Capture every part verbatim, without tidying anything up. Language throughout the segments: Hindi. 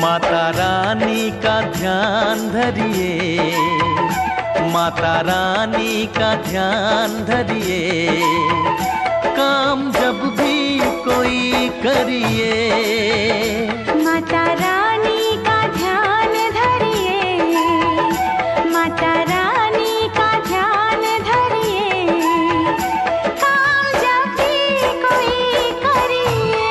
माता रानी का ध्यान धरिए, माता रानी का ध्यान धरिए, काम जब भी कोई करिए। माता रानी का ध्यान धरिए, माता रानी का ध्यान धरिए, काम जब भी कोई करिए।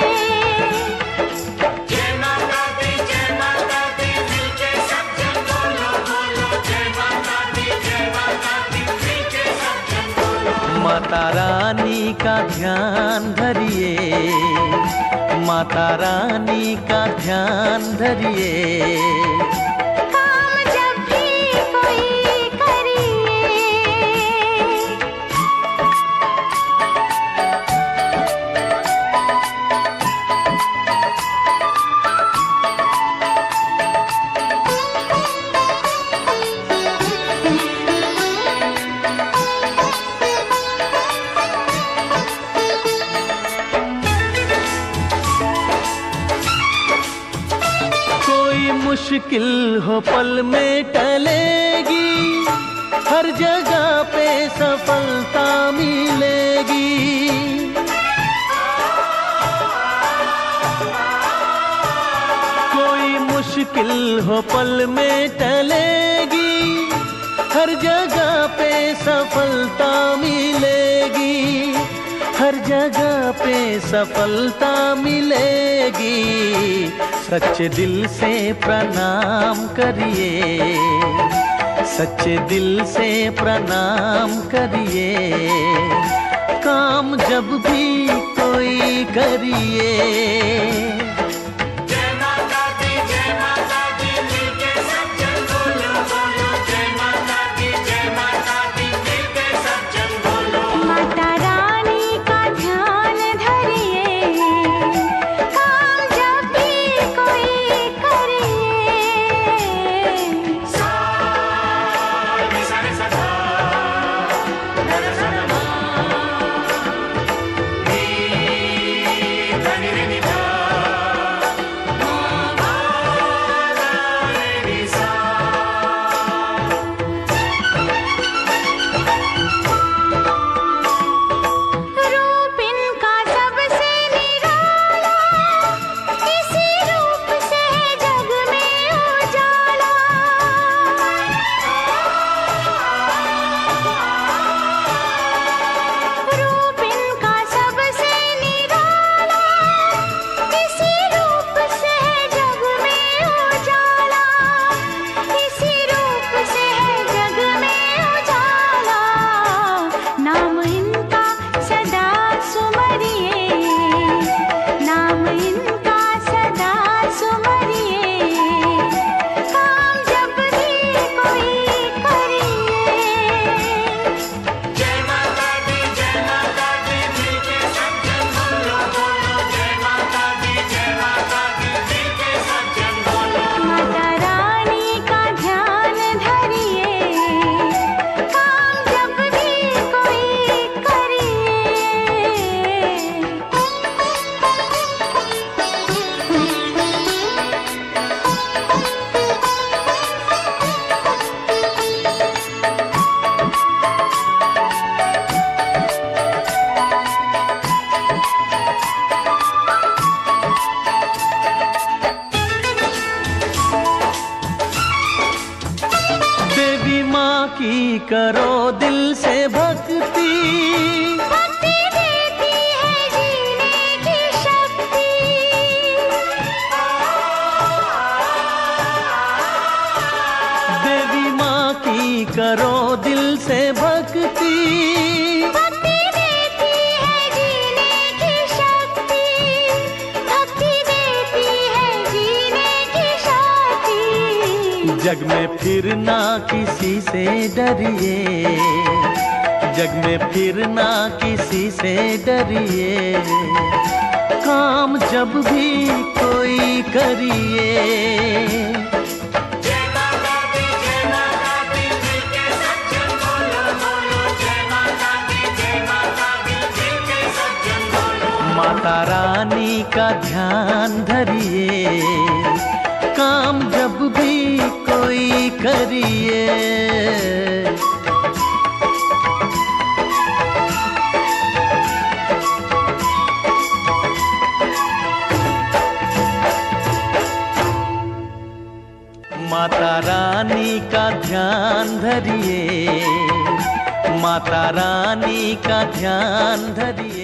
जय माता दी, जय माता दी, मिलके सब जन बोलो बोलो, जय माता दी, जय माता दी, मिलके सब जन बोलो। माता रानी का ध्यान धरिए, माता रानी का ध्यान धरिए, काम जब भी कोई करिए। मुश्किल हो पल में टलेगी, हर जगह पे सफलता मिलेगी। कोई मुश्किल हो पल में टलेगी, हर जगह पे सफलता मिलेगी, हर जगह पे सफलता मिलेगी। सच्चे दिल से प्रणाम करिए, सच्चे दिल से प्रणाम करिए, काम जब भी कोई करिए। जय माता दी, जय माता दी, मिलके सब जन बोलो बोलो, जय माता दी, जय माता दी, मिलके सब जन बोलो। माता रानी का ध्यान धरिए, काम जब भी कोई करिए। सा रे सा रे सा धा, धा रे सा धा मा, नी धा नी रे नी धा, मा धा धा रे नी सा। रूप इनका सबसे निराला, इसी रूप से जग में उजाला। रूप इनका सबसे निराला, इसी रूप से जग में उजाला, इसी रूप से जग में उजाला। नाम इनका सदा सुमरिए, नाम इनका सदा सुमरिए, काम जब भी कोई करिए। जय माता दी, जय माता दी, मिलके सब जन बोलो बोलो, जय माता दी, जय माता दी, मिलके सब जन बोलो। माता रानी का ध्यान धरिए, काम जब भी कोई करिए। देवी माँ की करो दिल से भक्ति, भक्ति देती है जीने की शक्ति। देवी माँ की करो दिल से भक्ति, भक्ति देती है जीने की शक्ति, भक्ति देती है जीने की शक्ति। जग में फिर ना किसी से डरिए, जग में फिर ना किसी से डरिए, काम जब भी कोई करिए। जय माता दी, जय माता दी, मिलके सब जन बोलो बोलो, जय माता दी, जय माता दी, मिलके सब जन बोलो। माता रानी का ध्यान धरिए, काम जब भी कोई करिए, माता रानी का ध्यान धरिए, माता रानी का ध्यान धरिए।